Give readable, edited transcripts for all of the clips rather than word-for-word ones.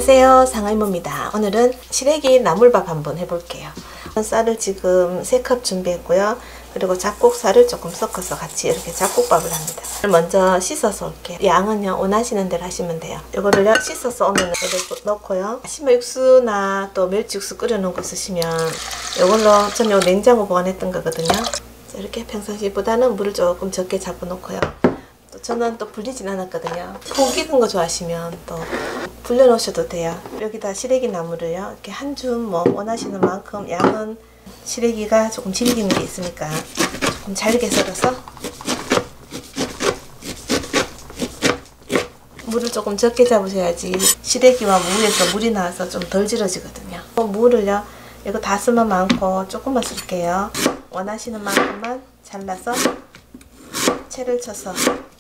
안녕하세요, 상의모입니다. 오늘은 시래기 나물밥 한번 해볼게요. 쌀을 지금 3컵 준비했고요. 그리고 잡곡살을 조금 섞어서 같이 이렇게 잡곡밥을 합니다. 먼저 씻어서 올게요. 양은요 원하시는 대로 하시면 돼요. 이거를요 씻어서 오면 이렇게 넣고요. 다시마 육수나 또 멸치 육수 끓여놓은 거 쓰시면 이걸로 저는 요 냉장고 보관했던 거거든요. 이렇게 평상시보다는 물을 조금 적게 잡아놓고요. 또 저는 또 불리진 않았거든요. 푹 익은 거 좋아하시면 또 불려 놓으셔도 돼요. 여기다 시래기 나물을요 이렇게 한 줌 뭐 원하시는 만큼, 양은 시래기가 조금 질기는 게 있으니까 조금 잘게 썰어서 물을 조금 적게 잡으셔야지 시래기와 무에서 물이 나와서 좀 덜 질어지거든요. 무를요 이거 다 쓰면 많고 조금만 쓸게요. 원하시는 만큼만 잘라서 채를 쳐서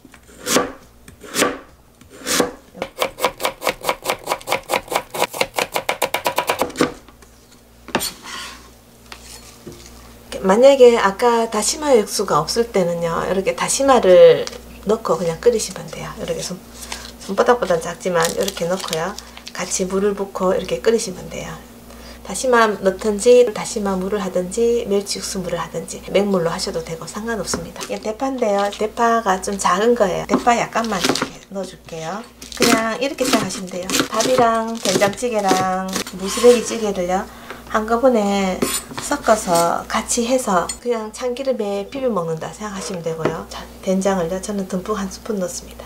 만약에 아까 다시마 육수가 없을 때는요 이렇게 다시마를 넣고 그냥 끓이시면 돼요. 이렇게 손바닥보다 작지만 이렇게 넣고요 같이 물을 붓고 이렇게 끓이시면 돼요. 다시마 넣든지 다시마 물을 하든지 멸치 육수 물을 하든지 맹물로 하셔도 되고 상관없습니다. 이게 대파인데요, 대파가 좀 작은 거예요. 대파 약간만 이렇게 넣어줄게요. 그냥 이렇게 생각하시면 돼요. 밥이랑 된장찌개랑 무시래기 찌개를요 한꺼번에 섞어서 같이 해서 그냥 참기름에 비벼 먹는다 생각하시면 되고요. 된장을요 저는 듬뿍 한 스푼 넣습니다.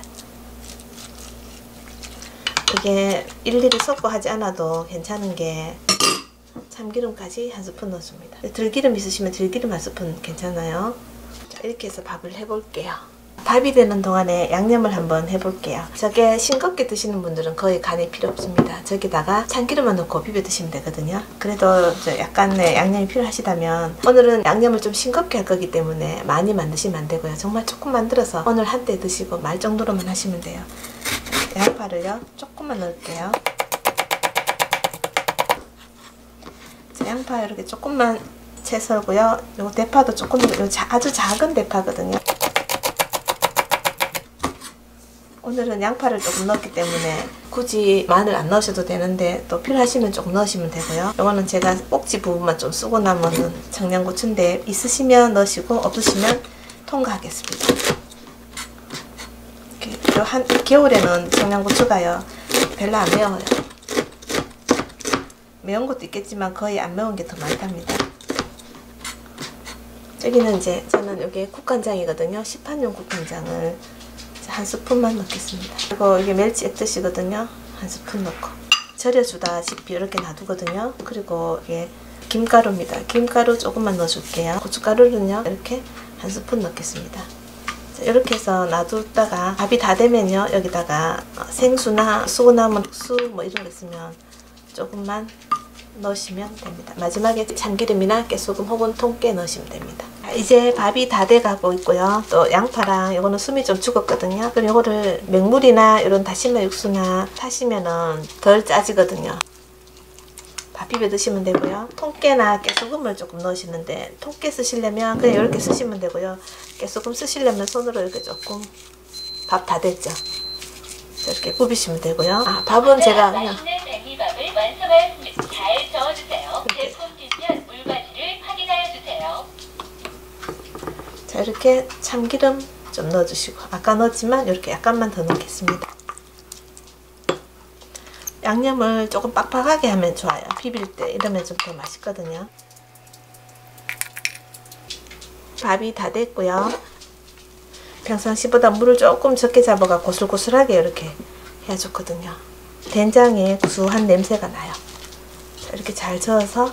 이게 일일이 섞고 하지 않아도 괜찮은 게 참기름까지 한 스푼 넣습니다. 들기름 있으시면 들기름 한 스푼 괜찮아요. 자, 이렇게 해서 밥을 해볼게요. 밥이 되는 동안에 양념을 한번 해볼게요. 저게 싱겁게 드시는 분들은 거의 간이 필요 없습니다. 저기다가 참기름만 넣고 비벼 드시면 되거든요. 그래도 약간의 양념이 필요하시다면 오늘은 양념을 좀 싱겁게 할 거기 때문에 많이 만드시면 안 되고요. 정말 조금 만들어서 오늘 한때 드시고 말 정도로만 하시면 돼요. 양파를요 조금만 넣을게요. 자, 양파 이렇게 조금만 채 썰고요. 요 대파도 조금, 아주 작은 대파거든요. 오늘은 양파를 조금 넣었기 때문에 굳이 마늘 안 넣으셔도 되는데 또 필요하시면 조금 넣으시면 되고요. 이거는 제가 꼭지 부분만 좀 쓰고 남은 청양고추인데 있으시면 넣으시고 없으시면 통과하겠습니다. 겨울에는 청양고추가요 별로 안 매워요. 매운 것도 있겠지만 거의 안 매운 게 더 많답니다. 여기는 이제 저는 이게 국간장이거든요. 시판용 국간장을 한 스푼만 넣겠습니다. 그리고 이게 멸치 액젓이거든요. 한 스푼 넣고 절여주다시피 이렇게 놔두거든요. 그리고 이게 김가루입니다. 김가루 조금만 넣어줄게요. 고춧가루는요 이렇게 한 스푼 넣겠습니다. 자, 이렇게 해서 놔두다가 밥이 다 되면요 여기다가 생수나 수고나물 육수 뭐 이런 거 있으면 조금만 넣으시면 됩니다. 마지막에 참기름이나 깨소금 혹은 통깨 넣으시면 됩니다. 이제 밥이 다 돼가고 있고요. 또 양파랑 이거는 숨이 좀 죽었거든요. 그럼 이거를 맹물이나 이런 다시마 육수나 사시면은 덜 짜지거든요. 밥 비벼 드시면 되고요. 통깨나 깨소금을 조금 넣으시는데 통깨 쓰시려면 그냥 이렇게 쓰시면 되고요. 깨소금 쓰시려면 손으로 이렇게 조금 밥 다 됐죠. 이렇게 부비시면 되고요. 밥은 제가 그냥 백미밥을 완성하였습니다. 잘 저어주세요. 제품 뒤편 물바지를 확인하여주세요. 자, 이렇게 참기름 좀 넣어주시고 아까 넣었지만 이렇게 약간만 더 넣겠습니다. 양념을 조금 빡빡하게 하면 좋아요. 비빌 때 이러면 좀 더 맛있거든요. 밥이 다 됐고요. 평상시보다 물을 조금 적게 잡아가 고슬고슬하게 이렇게 해야 좋거든요. 된장에 구수한 냄새가 나요. 자, 이렇게 잘 저어서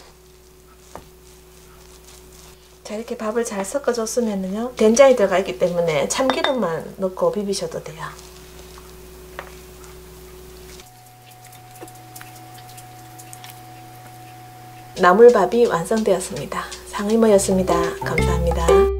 자, 이렇게 밥을 잘 섞어줬으면요 된장이 들어가 있기 때문에 참기름만 넣고 비비셔도 돼요. 나물밥이 완성되었습니다. 상의모였습니다. 감사합니다.